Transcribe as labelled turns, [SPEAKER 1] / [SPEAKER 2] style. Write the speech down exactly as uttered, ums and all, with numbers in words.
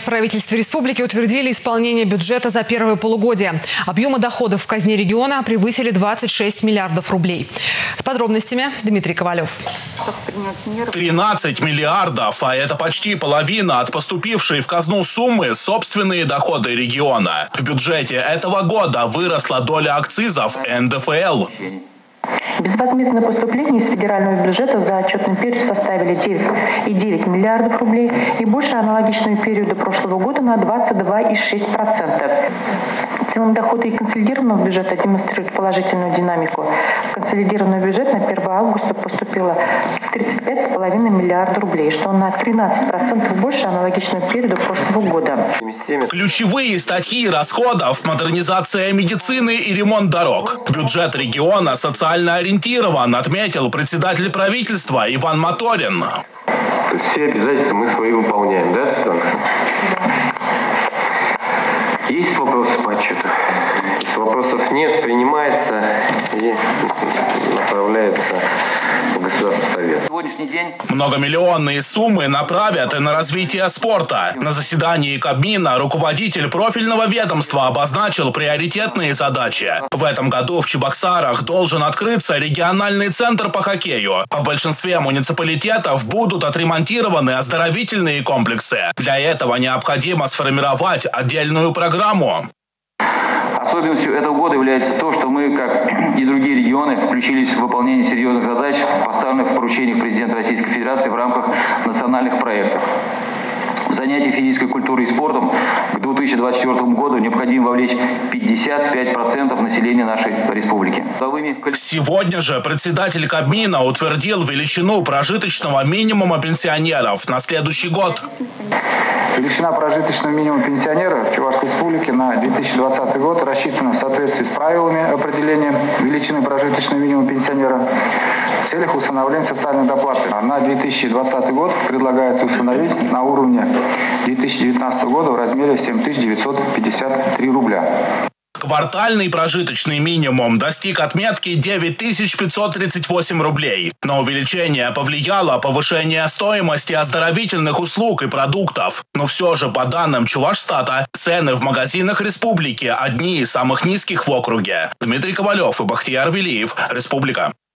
[SPEAKER 1] В правительстве республики утвердили исполнение бюджета за первое полугодие. Объемы доходов в казне региона превысили двадцать шесть миллиардов рублей. С подробностями Дмитрий Ковалев.
[SPEAKER 2] тринадцать миллиардов, а это почти половина от поступившей в казну суммы собственные доходы региона. В бюджете этого года выросла доля акцизов эн дэ эф эл.
[SPEAKER 3] Безвозмездные поступления из федерального бюджета за отчетный период составили девять и девять десятых миллиардов рублей и больше аналогичного периода прошлого года на двадцать два и шесть десятых процента. В целом доходы и консолидированного бюджета демонстрируют положительную динамику. В консолидированный бюджет на первое августа поступило тридцать пять целых пять десятых миллиарда рублей, что на тринадцать процентов больше аналогичного периода прошлого года.
[SPEAKER 2] Ключевые статьи расходов – модернизация медицины и ремонт дорог. Бюджет региона социально ориентирован, отметил председатель правительства Иван Моторин.
[SPEAKER 4] То есть все обязательства мы свои выполняем, да, Светлана? Есть вопросы по отчету? Если вопросов нет, принимается и направляется в Государственный совет.
[SPEAKER 2] Сегодняшний день многомиллионные суммы направят и на развитие спорта. На заседании Кабмина руководитель профильного ведомства обозначил приоритетные задачи. В этом году в Чебоксарах должен открыться региональный центр по хоккею. В большинстве муниципалитетов будут отремонтированы оздоровительные комплексы. Для этого необходимо сформировать отдельную программу.
[SPEAKER 5] Особенностью этого года является то, что мы, как и другие регионы, включились в выполнение серьезных задач, поставленных в поручениях президента Российской Федерации в рамках национальных проектов. В занятия физической культурой и спортом к две тысячи двадцать четвёртому году необходимо вовлечь пятьдесят пять процентов населения нашей республики.
[SPEAKER 2] Сегодня же председатель Кабмина утвердил величину прожиточного минимума пенсионеров на следующий год.
[SPEAKER 6] Величина прожиточного минимума пенсионера в Чувашской республике на две тысячи двадцатый год рассчитана в соответствии с правилами определения величины прожиточного минимума пенсионера в целях установления социальной доплаты. На две тысячи двадцатый год предлагается установить на уровне две тысячи девятнадцатого года в размере семь тысяч девятьсот пятьдесят три рубля.
[SPEAKER 2] Квартальный прожиточный минимум достиг отметки девять тысяч пятьсот тридцать восемь рублей. На увеличение повлияло повышение стоимости оздоровительных услуг и продуктов. Но все же, по данным Чувашстата, цены в магазинах республики одни из самых низких в округе. Дмитрий Ковалев и Бахтияр Велиев. Республика.